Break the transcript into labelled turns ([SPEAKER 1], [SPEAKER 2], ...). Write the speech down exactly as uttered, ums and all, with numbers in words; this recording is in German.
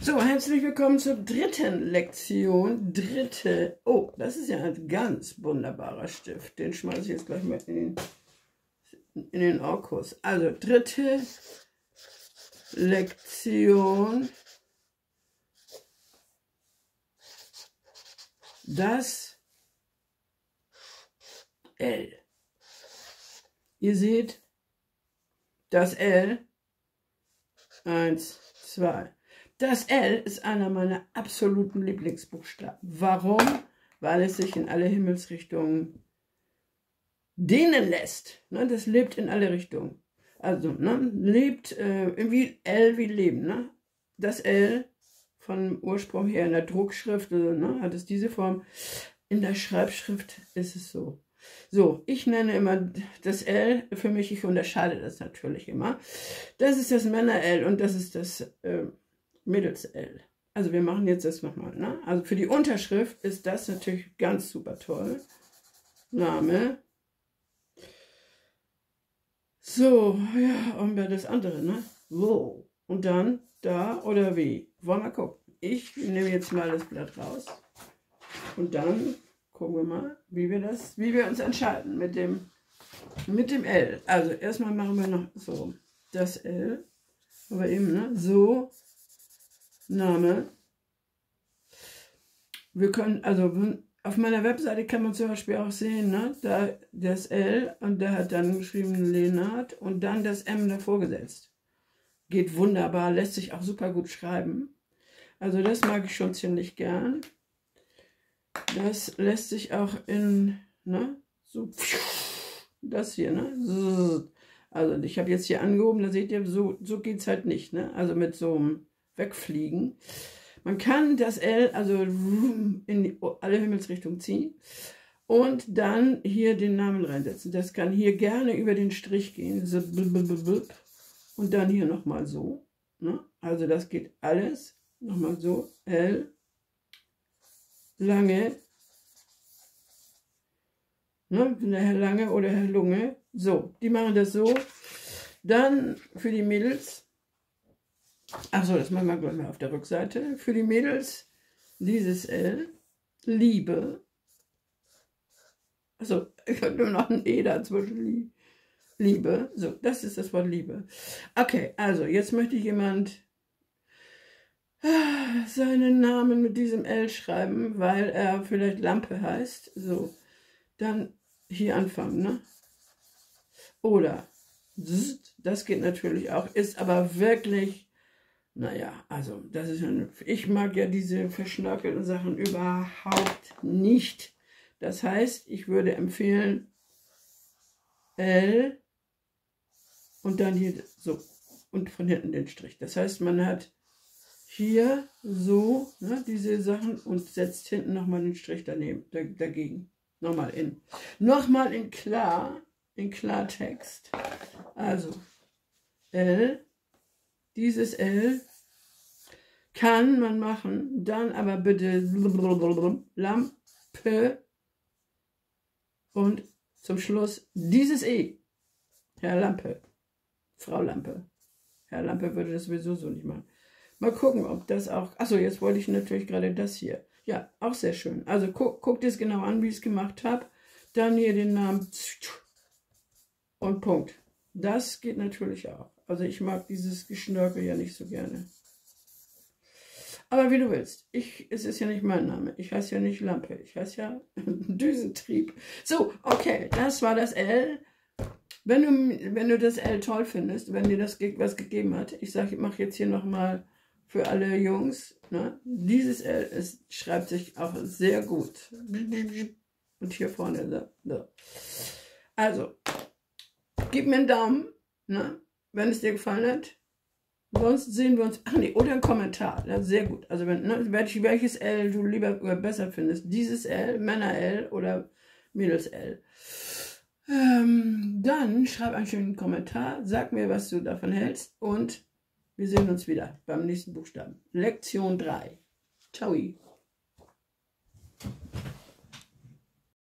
[SPEAKER 1] So, herzlich willkommen zur dritten Lektion. Dritte. Oh, das ist ja ein ganz wunderbarer Stift. Den schmeiße ich jetzt gleich mal in den, in den Orkus. Also, dritte Lektion. Das L. Ihr seht, das L. Eins, zwei. Das L ist einer meiner absoluten Lieblingsbuchstaben. Warum? Weil es sich in alle Himmelsrichtungen dehnen lässt. Ne, das lebt in alle Richtungen. Also, ne, lebt äh, irgendwie L wie Leben. Ne? Das L vom Ursprung her in der Druckschrift also, ne, hat es diese Form. In der Schreibschrift ist es so. So, ich nenne immer das L, für mich, ich unterscheide das natürlich immer. Das ist das Männer-L und das ist das äh, Mädels-L. Also wir machen jetzt das nochmal. Ne? Also für die Unterschrift ist das natürlich ganz super toll. Name. So, ja, und bei das andere, ne? Wo. Und dann da oder wie. Wollen wir gucken. Ich nehme jetzt mal das Blatt raus. Und dann gucken wir mal, wie wir das, wie wir uns entscheiden mit dem, mit dem L. Also erstmal machen wir noch so das L. Aber eben, ne? So. Name. Wir können, also auf meiner Webseite kann man zum Beispiel auch sehen, ne, da das L und da hat dann geschrieben Lenard und dann das M davor gesetzt. Geht wunderbar, lässt sich auch super gut schreiben. Also das mag ich schon ziemlich gern. Das lässt sich auch in, ne, so, das hier, ne, also ich habe jetzt hier angehoben, da seht ihr, so, so geht es halt nicht, ne, also mit so einem Wegfliegen. Man kann das L also in die, alle Himmelsrichtungen ziehen und dann hier den Namen reinsetzen. Das kann hier gerne über den Strich gehen. So und dann hier nochmal so. Ne? Also das geht alles. Nochmal so. L. Lange. Ne? Herr Lange oder Herr Lunge. So, die machen das so. Dann für die Mädels. Achso, das machen wir gleich mal auf der Rückseite. Für die Mädels dieses L. Liebe. Achso, ich habe nur noch ein E dazwischen. Liebe. So, das ist das Wort Liebe. Okay, also jetzt möchte jemand seinen Namen mit diesem L schreiben, weil er vielleicht Lampe heißt. So, dann hier anfangen, ne? Oder, das geht natürlich auch, ist aber wirklich... Naja, also, das ist eine, ich mag ja diese verschnörkelten Sachen überhaupt nicht. Das heißt, ich würde empfehlen, L und dann hier so und von hinten den Strich. Das heißt, man hat hier so ne, diese Sachen und setzt hinten nochmal den Strich daneben, dagegen. Nochmal in. Nochmal in klar, in Klartext. Also, L. Dieses L kann man machen, dann aber bitte Lampe und zum Schluss dieses E. Herr Lampe, Frau Lampe. Herr Lampe würde das sowieso so nicht machen. Mal gucken, ob das auch... Achso, jetzt wollte ich natürlich gerade das hier. Ja, auch sehr schön. Also gu guckt es genau an, wie ich es gemacht habe. Dann hier den Namen und Punkt. Das geht natürlich auch. Also ich mag dieses Geschnörkel ja nicht so gerne. Aber wie du willst. Ich, es ist ja nicht mein Name. Ich heiße ja nicht Lampe. Ich heiße ja Düsentrieb. So, okay. Das war das L. Wenn du, wenn du das L toll findest, wenn dir das was gegeben hat, ich sage, ich mache jetzt hier nochmal für alle Jungs, ne? Dieses L ist, schreibt sich auch sehr gut. Und hier vorne. So. Also, gib mir einen Daumen, ne? Wenn es dir gefallen hat. Sonst sehen wir uns, ach nee, oder ein Kommentar, das ist sehr gut. Also wenn, ne, welches L du lieber oder besser findest, dieses L, Männer-L oder Mädels-L. Ähm, dann schreib einen schönen Kommentar, sag mir, was du davon hältst und wir sehen uns wieder beim nächsten Buchstaben. Lektion drei. Ciao.